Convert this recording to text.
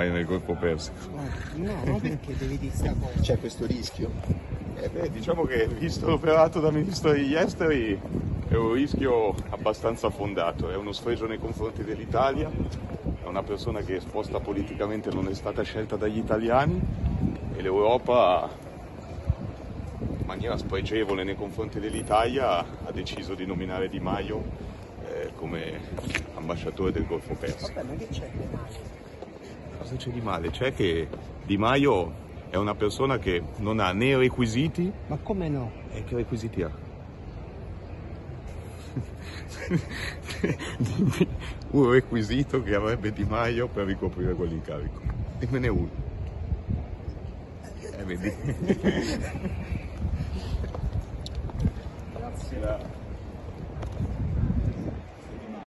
nel Golfo Persico. No, non perché devi dire sta cosa. C'è questo rischio? Diciamo che visto l'operato da ministro degli esteri è un rischio abbastanza fondato, è uno sfregio nei confronti dell'Italia, è una persona che esposta politicamente non è stata scelta dagli italiani e l'Europa in maniera spregevole nei confronti dell'Italia ha deciso di nominare Di Maio come ambasciatore del Golfo Persico. Vabbè, ma che c'è di male? Cosa c'è di male? C'è che Di Maio è una persona che non ha né requisiti. Ma come no? E che requisiti ha? Un requisito che avrebbe Di Maio per ricoprire quell'incarico. Dimmene uno. Vedi? Grazie.